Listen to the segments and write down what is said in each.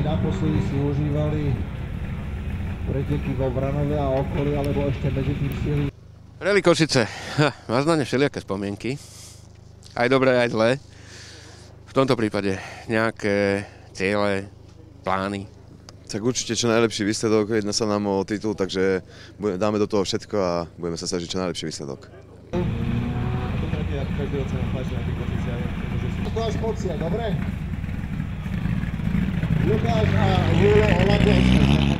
naposledy si užívali preteky vo Vranove a okolí, alebo ešte medzi tým stihli? Rally Košice. Má na ne všelijaké spomienky. Aj dobré, aj zlé. V tomto prípade nejaké ciele, plány. Tak určite čo najlepší výsledok, jedná sa nám o titul, takže dáme do toho všetko a budeme sa snažiť čo najlepší výsledok. Lukáš Pocia, dobre? Lukáš a Julo Olabiansky.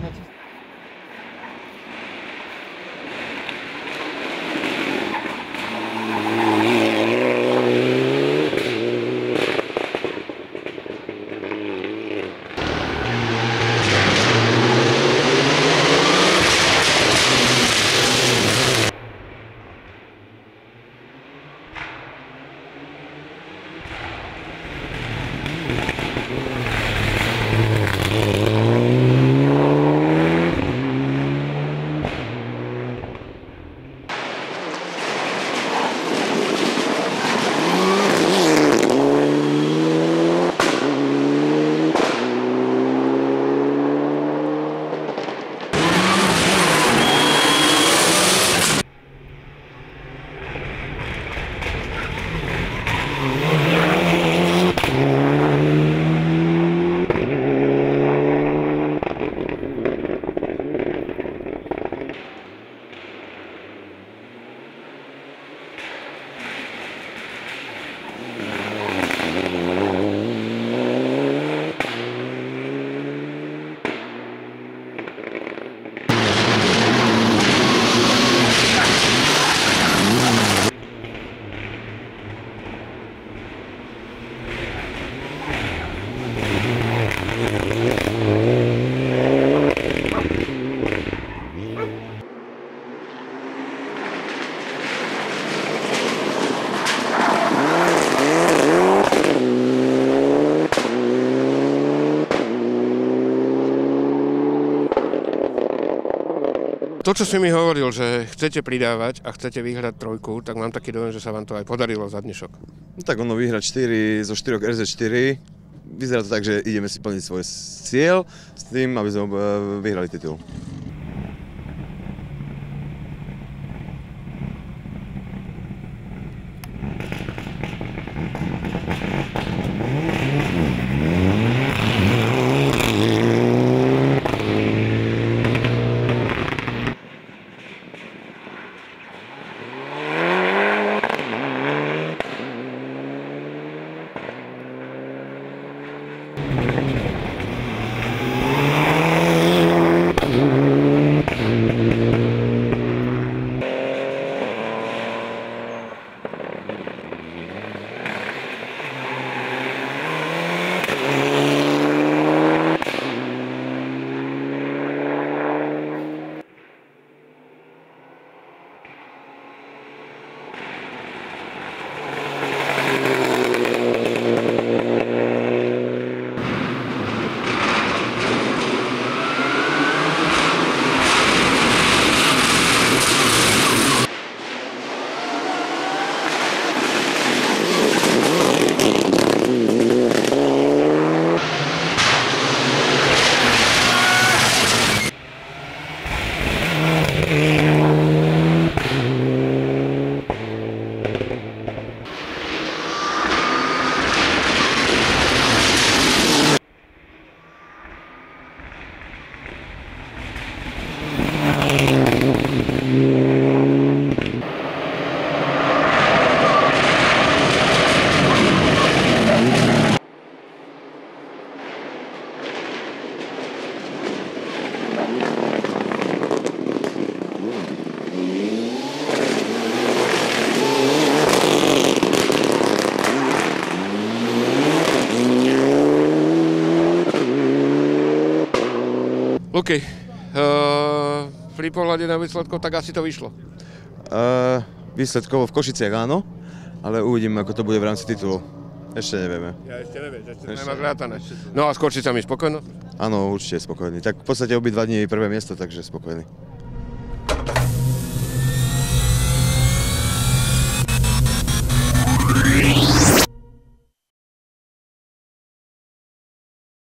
To, čo si mi hovoril, že chcete pridávať a chcete vyhrať trojku, tak mám taký dojem, že sa vám to aj podarilo za dnešok. No tak ono vyhrať 4 zo 4 RZ4, vyzerá to tak, že ideme si plniť svoj cieľ s tým, aby sme vyhrali titul. OK. Pri pohľade na výsledkov, tak asi to vyšlo. Výsledkovo v Košiciach áno, ale uvidíme, ako to bude v rámci titulu. Ešte nevieme. Ja ešte neviem, ešte nemá zrátané. No a s Košicami spokojno? Áno, určite spokojný. Tak v podstate obidva dní prvé miesto, takže spokojný.